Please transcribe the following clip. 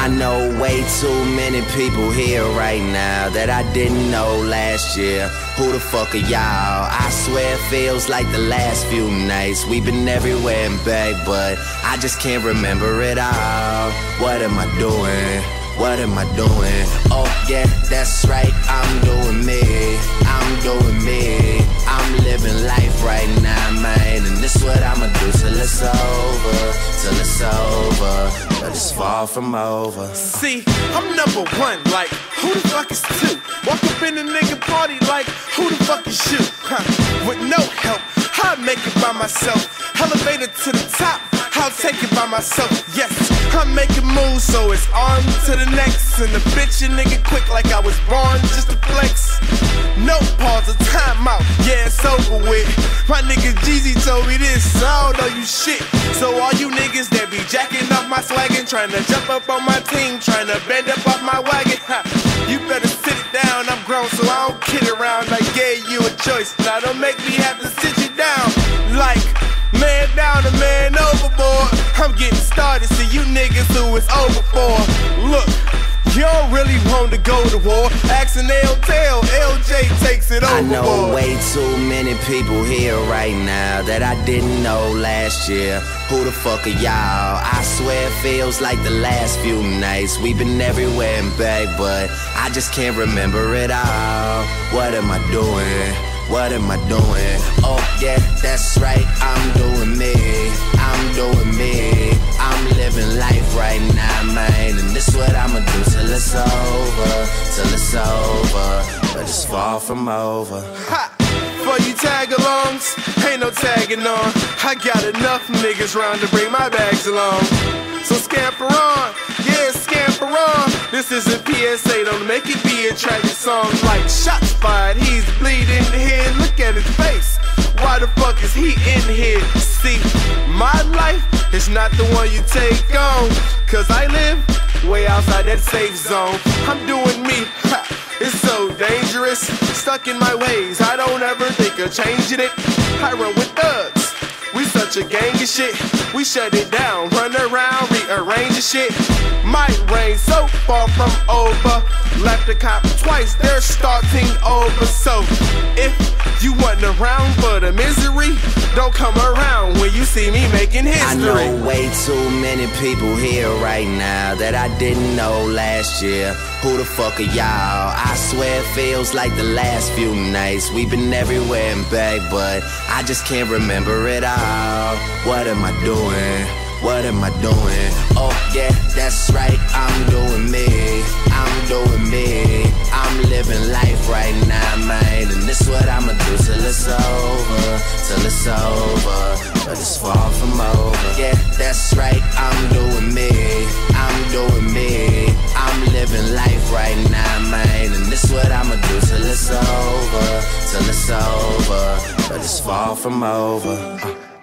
I know way too many people here right now that I didn't know last year. Who the fuck are y'all? I swear it feels like the last few nights. We've been everywhere and back, but I just can't remember it all. What am I doing? What am I doing? Oh yeah, that's right, I'm doing me. I'm doing me. I'm living life right now, man. And this what I'ma do till it's over. Till it's over, but it's far from over. See, I'm number one, like, who the fuck is two? Walk up in a nigga party like, who the fuck is you? With no help, I'll make it by myself. Elevator to the top, I'll take it by myself. Yes, I'm making moves, so it's on to the next. And the bitch a nigga quick like I was born just to flex. No pause or time out, yeah, it's over with. My nigga Jeezy told me this, so I don't know you shit. So all you niggas that be jacking off my swaggin', trying to jump up on my team, trying to bend up off my wagon, you better sit it down, I'm grown so I don't kid around. I gave you a choice, now don't make me have to sit you down. Like, man down and man overboard. I'm getting started, see you niggas who it's over for. Look, you don't really want to go to war. Asking they'll tell, LJ takes it overboard. I know way too many people here right now that I didn't know last year. Who the fuck are y'all? I swear it feels like the last few nights. We've been everywhere and back, but I just can't remember it all. What am I doing? What am I doing? Oh yeah, that's right, I'm doing me. I'm doing me. I'm living life right now, man. And this what I'ma do till it's over. Till it's over, but it's far from over. Ha! For you tag-alongs, ain't no tagging on. I got enough niggas round to bring my bags along. So scamper on, yeah, scamper on. This is a PSA, don't make it be a tragic song. Like shots fired, he's bleeding here. Look at his face, why the fuck is he in here? See, my life is not the one you take on, cause I live way outside that safe zone. I'm doing me, it's so dangerous. Stuck in my ways, I don't ever think of changing it. I run with thugs, we such a gang of shit. We shut it down, run around, rearrange the shit. Might rain so far from over. Left the cop twice, they're starting over. So if you want around for the misery, don't come around when you see me making history. I know way too many people here right now that I didn't know last year. Who the fuck are y'all? I swear it feels like the last few nights. We've been everywhere and back, but I just can't remember it all. What am I doing? What am I doing? Oh yeah, that's right, I'm doing me. I'm doing me. I'm living life right now, man. And this what I'ma do till it's over. Till it's over, but it's far from over. Yeah, that's right, I'm doing me. I'm doing me. I'm living life right now, man. And this what I'ma do till it's over. Till it's over, but it's far from over.